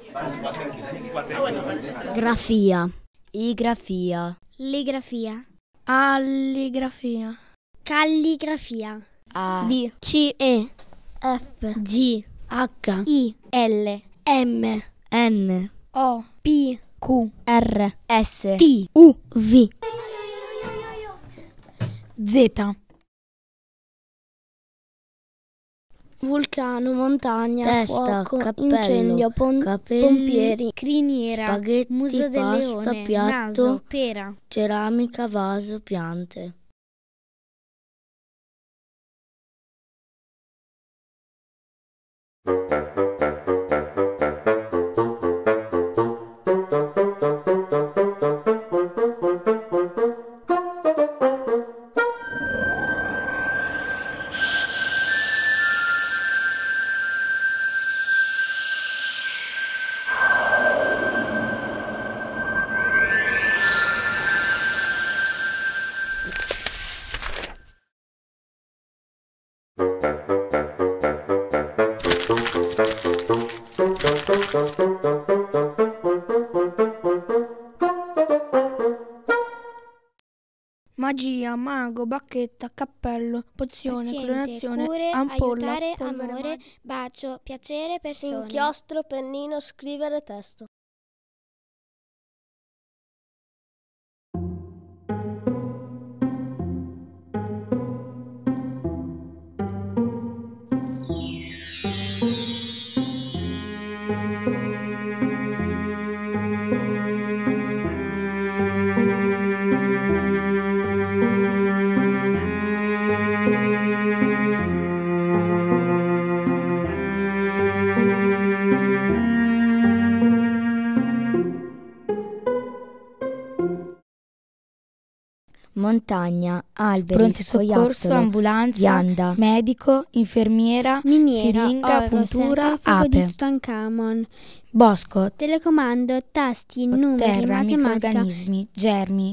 Grafia. Igrafia. Ligrafia. Alligrafia. Calligrafia. A. B. C. E. F. G. H. I. L. M. N. O. P. Q. R. S. T. U. V. Z. Vulcano, montagna, Testa, fuoco, cappello, incendio, capelli, pompieri, criniera, spaghetti, muso del pasta, leone, piatto, naso, pera. ceramica, vaso, piante. Magia, mago, bacchetta, cappello, pozione, Paziente, coronazione, cure, ampolla, aiutare, polvere amore, magica. bacio, piacere, persone. Inchiostro, pennino, scrivere, testo. Montagna, alberi, Pronto soccorso, scoiattolo, ambulanza, ghianda, medico, infermiera, Miniera, siringa, oro, puntura, sarcofago di ape. Tutankhamon, Bosco, telecomando, tasti, numeri, terra, matematica. microrganismi, germi.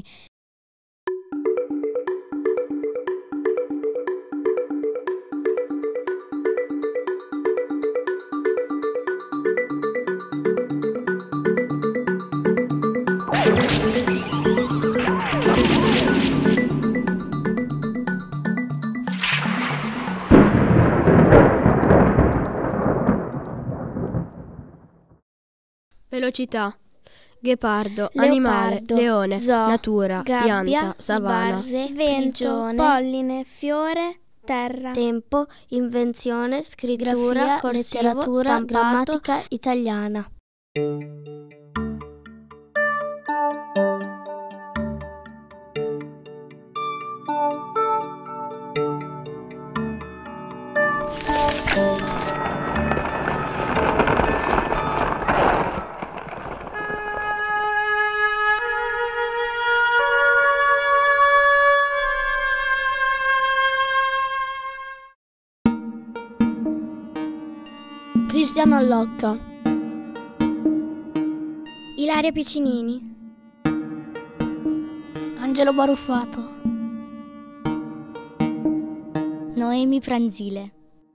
Velocità. Ghepardo, Leopardo, animale, leone, zoo, natura, gabbia, pianta, savana. sbarre, vento, prigione, polline, fiore, terra. tempo, invenzione, scrittura, Grafia, corsivo, letteratura, stampato, grammatica italiana. Cristiano Allocca. Ilaria Piccinini. Angelo Baruffato. Noemi Pranzile,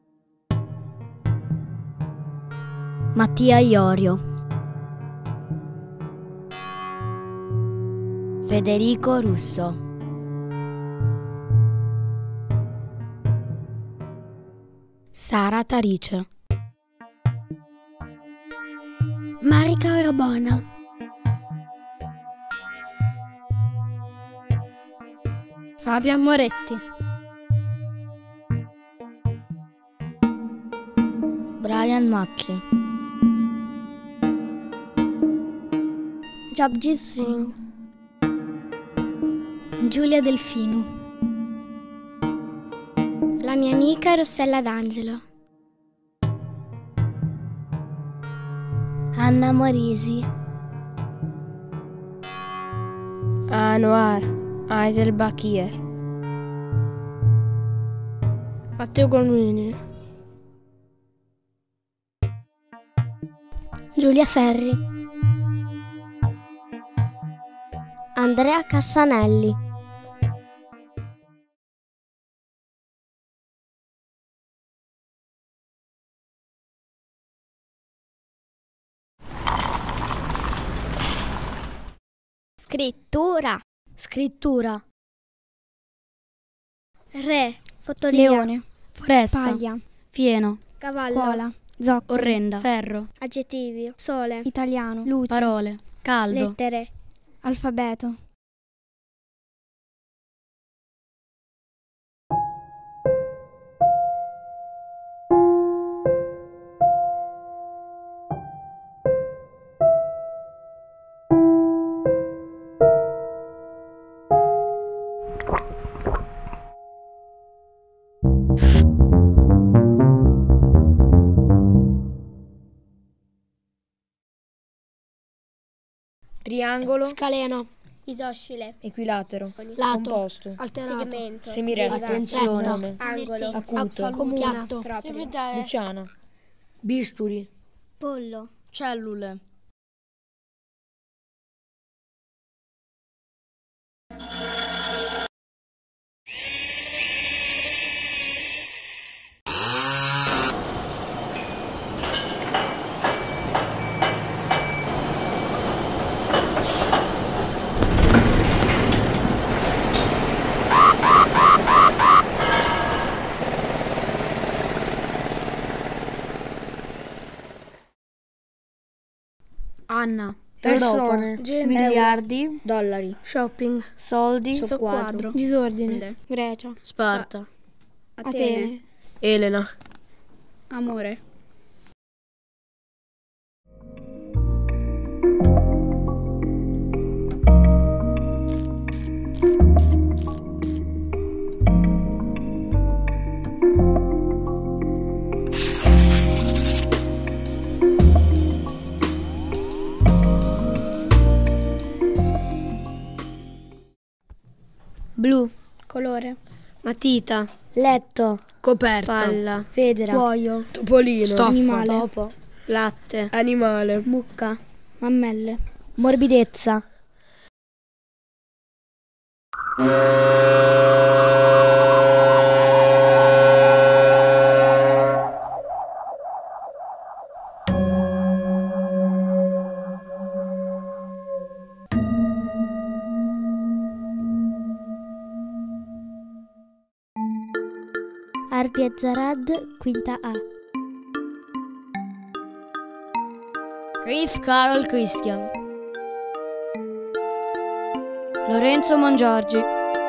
Mattia Iorio, Federico Russo, Sara Tarice. Marica Orbona. Fabia Moretti. Brian Mazzi, Japjit Singh. Giulia Delfino. La mia amica Rossella D'Angelo. Anna Morisi, Anwar, Aisel Bakir. Matteo Golmini. Giulia Ferri. Andrea Cassanelli. Scrittura. Scrittura. Re. Fotolia. Leone. Foresta. Paglia. Fieno. Cavallo. Scuola. Zoccolo. Orrenda. Ferro. Aggettivo. Sole. Italiano. Luce. Parole. Caldo. Lettere. Alfabeto. Triangolo, Scaleno. Isoscele. equilatero, Lato. composto, Alterato. Segmento. semiretto, Attenzione. nome, Angolo. acuto, Comune. Proprio. luciana, Bisturi. Pollo. Cellule. Anna. Persone. Miliardi. Dollari. Shopping. soldi, Soqquadro. Disordine. Grecia. Sparta. Atene. Elena, Amore. Blu. Colore. matita, Letto. coperta, palla, Federa. Cuoio. topolino, Stoffa. Animale. Topo. latte, animale, Mucca. Mammelle. Morbidezza. Arbia Zarad, quinta A. Reef Carol Christian. Lorenzo Mongiorgi.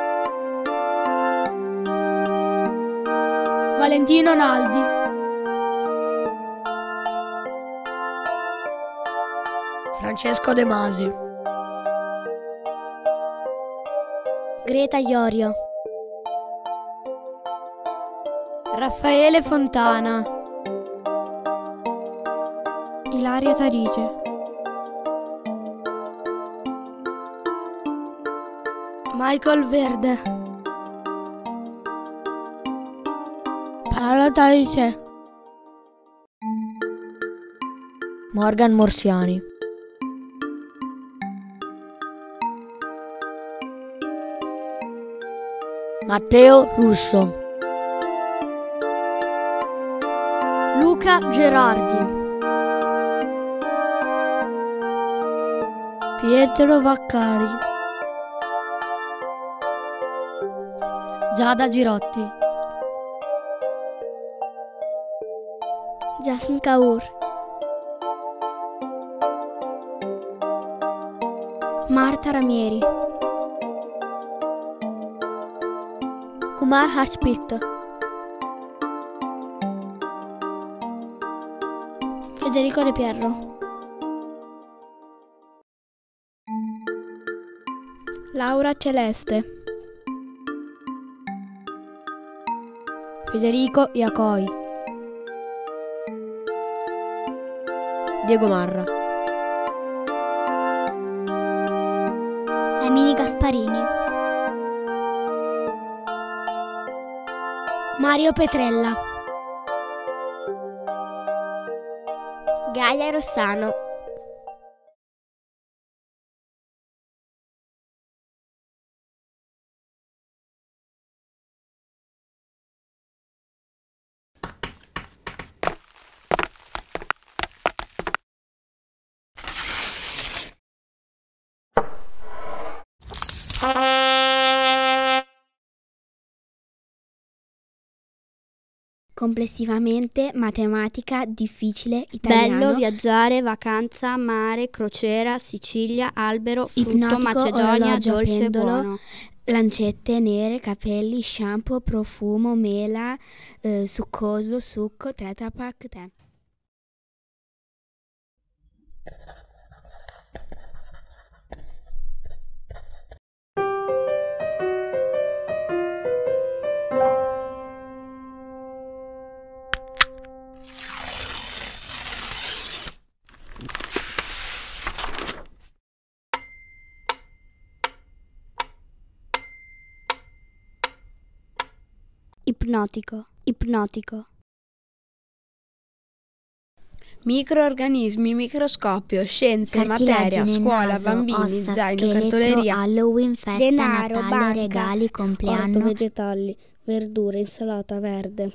Valentino Naldi. Francesco De Masi, Greta Iorio. Raffaele Fontana. Ilaria Tarice. Michael Verde. Paola Tarice. Morgan Morsiani. Matteo Russo. Luca Gerardi. Pietro Vaccari. Giada Girotti. Jasmine Kaur. Marta Ramieri. Kumar Harshpit. Federico De Pierro. Laura Celeste. Federico Iacoi. Diego Marra, Emily Gasparini. Mario Petrella. Gaia Rossano. Complessivamente matematica, difficile, italiano. Bello, viaggiare, vacanza, mare, crociera, Sicilia, albero, frutto, Ipnotico, Macedonia, orologio, dolce, pendolo, buono. lancette nere, capelli, shampoo, profumo, mela, succoso, succo, Tetra Pak, tè. Ipnotico, ipnotico. Microorganismi, microscopio, scienze, Cartilagine, materia, scuola, naso, bambini, ossa, zaino, scheletro, cartoleria. Halloween, festa, Denaro, Natale, banca, regali, compleanno. Orto, vegetali, verdure, insalata verde.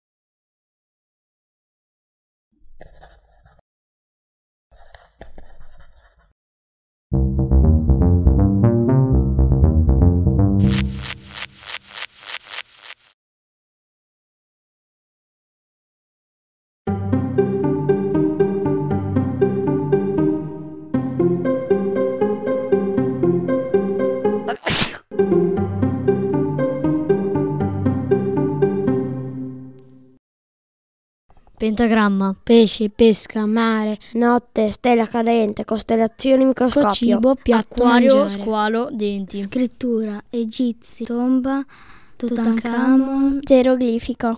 Pentagramma, pesce, pesca, mare, Notte, stella cadente, costellazioni, microscopio. cibo, piatto, Acquario, mangiare. squalo, denti. Scrittura, egizi, tomba, Tutankhamon, Geroglifico.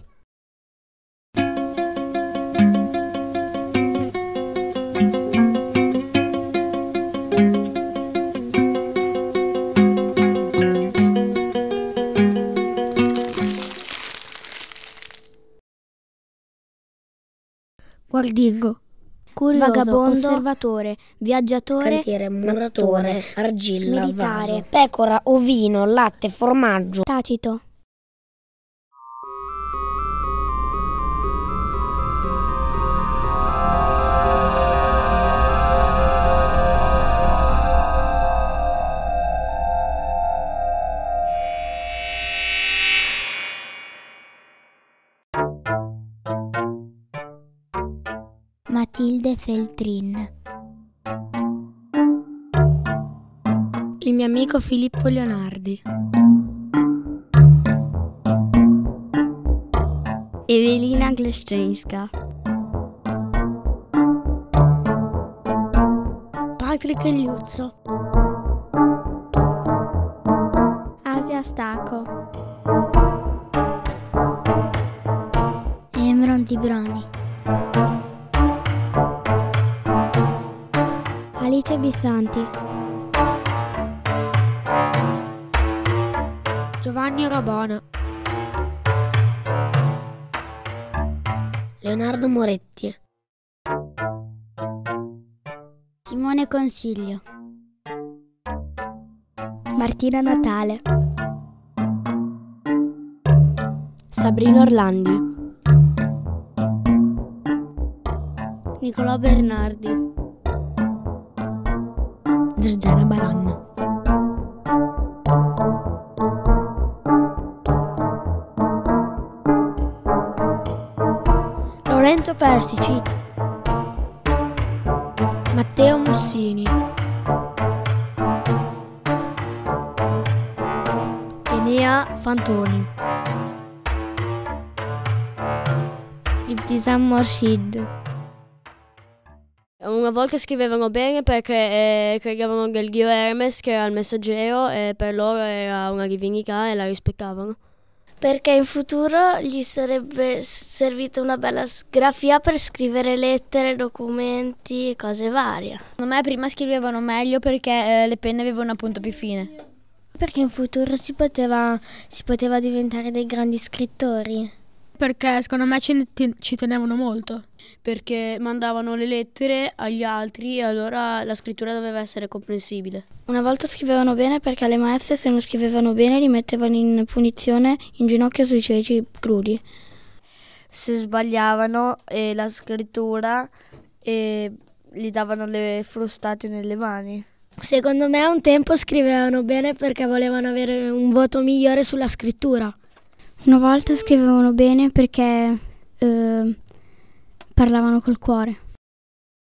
guardingo, curioso, Vagabondo, osservatore, viaggiatore, Cantiere, muratore, argilla, meditare, vaso. Pecora, ovino, latte, formaggio. tacito. Matilde Feltrin. Il mio amico Filippo Leonardi. Evelina Gleszczyńska. Patrick Liuzzo. Asia Stacco. Emron Tibroni. Alice Bisanti. Giovanni Rabona. Leonardo Moretti. Simone Consiglio. Martina Natale. Sabrina Orlandi. Nicolò Bernardi. Giorgiana Baranna. Lorenzo Persici. Matteo Mussini. Enea Fantoni. Ibtisam Morshid. Una volta scrivevano bene perché credevano che il dio Hermes, che era il messaggero, e per loro era una divinità e la rispettavano. Perché in futuro gli sarebbe servita una bella grafia per scrivere lettere, documenti e cose varie. Secondo me prima scrivevano meglio perché le penne avevano una punta più fine. Perché in futuro si poteva diventare dei grandi scrittori. Perché secondo me ci tenevano molto. Perché mandavano le lettere agli altri e allora la scrittura doveva essere comprensibile. Una volta scrivevano bene perché le maestre, se non scrivevano bene, li mettevano in punizione in ginocchio sui ceci crudi. Se sbagliavano la scrittura gli davano le frustate nelle mani. Secondo me un tempo scrivevano bene perché volevano avere un voto migliore sulla scrittura. Una volta scrivevano bene perché parlavano col cuore.